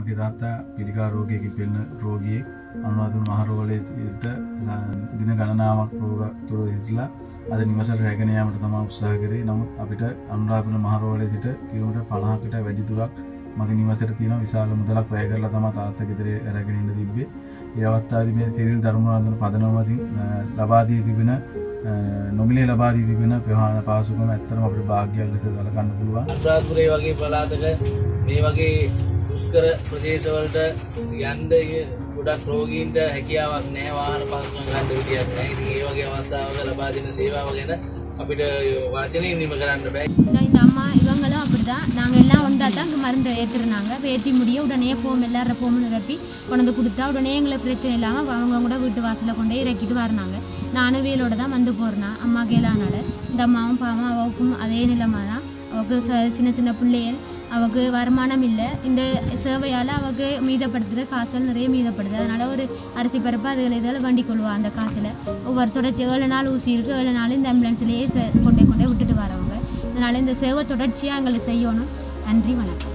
මගේ තාත්තා පිළිකා රෝගයකින් පෙළෙන රෝගියෙක්. අනුරාධපුර මහ රෝහලේට දින ගණනාවක් රෝග තුර ඉඳලා අද නිවසට රැගෙන යාමට තමයි උත්සාහ කරේ. නමුත් අපිට අනුරාධපුර මහ රෝහලේ සිට කිලෝමීටර් 50කට වැඩි දුරක් මගේ නිවසට තියෙන විශාල මුදලක් වැය කරලා තමයි තාත්තා ගෙදර රැගෙන ඉන්න තිබ්බේ. ඒ අවස්ථාවේදී මේ සිරිල් ධර්මවන්දන පදනමකින් ලබා දී තිබෙන නොමිලේ ලබා දී තිබෙන ප්‍රහාණ පාසුකම ඇත්තටම අපිට වාග්යක් ලෙස සලකන්න පුළුවන්. අනුරාධපුරේ වගේ පළාතක මේ වගේ දුෂ්කර ප්‍රදේශවලට යන්න ගොඩක් රෝගීන්ට හැකියාවක් නැහැ, වාහන පහසුකම් ගන්න විදියක් නැහැ. ඉතින් ඒ වගේ අවස්ථාවක ලබා දෙන සේවාව ගැන අපිට වචනෙන් නිම කරන්න බෑ. இந்த அம்மா இவங்களும் அப்படிதான். நாங்கள் எல்லாம் வந்தால் தான் மருந்து ஏற்றுனாங்க. ஏற்றி முடிய உடனே ஃபோம் எல்லாரும் ஃபோம் நிரப்பி கொண்டு கொடுத்தா உடனே எங்களுக்கு பிரச்சனை இல்லாமல் அவங்க கூட வீட்டு வாசலில் கொண்டு இறக்கிட்டு வரணாங்க. நானும் வேலோட தான் வந்து போகிறேன். அம்மா கேளானால இந்த அம்மாவும் பாவம் அவளுக்கும் அதே நிலைமை தான். அவளுக்கு சின்ன சின்ன பிள்ளைகள், அவளுக்கு வருமானம் இல்லை. இந்த சேவையால் அவளுக்கு மீதப்படுத்துகிற காசல் நிறைய மீதப்படுது. அதனால் ஒரு அரிசி பருப்பு அதுகளை இதில் வண்டி கொள்ளுவா. அந்த காசில் ஒவ்வொரு தொடர்ச்சி 7 நாள் ஊசி இருக்குது. 7 நாள் இந்த ஆம்புலன்ஸ்லேயே கொண்டே விட்டுட்டு வரவங்க. அதனால் இந்த சேவை தொடர்ச்சியாக எங்களுக்கு செய்யணும். நன்றி, வணக்கம்.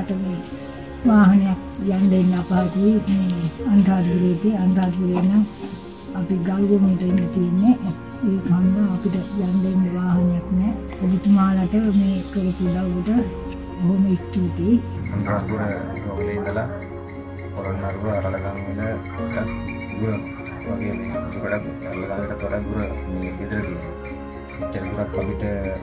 වාහනයක් යන්න ඉන්න අපහසුයි. අන්තරාධපුරේ නම් අපි ගල්ගොමට ඉන්න තියෙන්නේ. ඒ කන්ද අපිට යන්න ඉන්න වාහනයක් නැහැ. ඔබතුමාලට මේ කරපු උදව්වට බොහොම ස්තුතියි. අන්තරාධපුර රෝහලේ ඉඳලා පොරොන්නරුව අරලගම් වල දුර වගේ ගොඩක් අරලගම්කට වඩා දුර මේ ගෙදර තියෙනවා. චරිතුරක් අපිට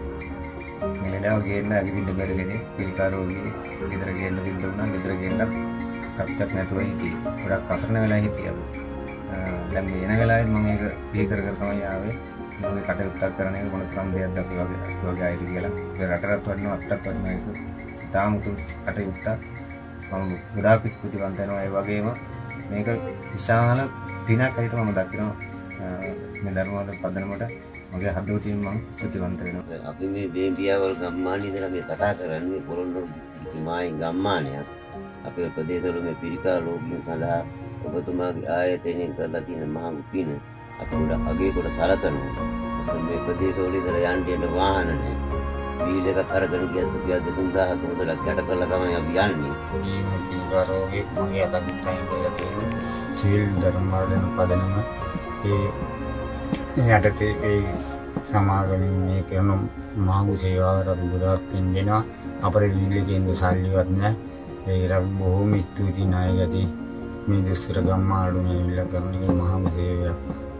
මෙලඩාව ගේන්න ඇවිදින්න බැරි කෙනෙක් පිළිකා රෝගී ගෙදර ගේන්න සිද්ධ වුණා. ගෙදර ගේන්න කප්පක් නැතුව හිටියේ. ගොඩක් අසරණ වෙලා හිටියා. දැන් මේ එන වෙලාවෙත් මම මේක සිහි කර කර තමයි ආවේ. මොකද කටයුත්තක් කරන එක මොන තරම් දෙයක්ද අපි වගේ අයිති කියලා. ඒ රටකට වඩා අත්තක් වඩා ඒක තාම උතුම් කටයුත්තක්. මම ගොඩාක් ස්තුතිවන්ත වෙනවා. ඒ වගේම මේක විශාල පිනක් ඇයිට මම දකිනවා. මේ ධර්මවල පදනමට මගේ හදවතින් මම ස්තුතිවන්ත වෙනවා. අපි මේ බේබියාවල් ගම්මානේ ඉඳලා මේ කතා කරන්නේ පොළොන්නරු කිමායි ගම්මානයක්. අපේ ප්‍රදේශවල මේ පිළිකා රෝගීන් සඳහා ඔබතුමාගේ ආයතනයෙන් කරලා තියෙන මහා පින අපි ගොඩක් අගේ කොට සලකනවා. අපේ මේ ප්‍රදේශවල ඉඳලා යන්න වාහන නැහැ. වීල් එකක් අරගෙන ගියත් රුපියල් 2000ක මුදලක් යට කරලා තමයි අපි යන්නේ. මේ පිළිකා රෝගී මගේ අතක් තයින් කරලා තියෙනවා. සීල් ධර්මවල පදනම යටතේ ඒ සමාගමින් මේ කරන මාඟු සේවාවට අපි ගොඩාක් පින් දෙනවා. අපේ වීල්ලේ කේන්ද්‍ර සල්ලිවත් නැහැ. ඒකට බොහොම ස්තුතියි නායකයනි. මේ දුස්තර ගම්මානවල මේ විල කරන මාඟු සේවයක්.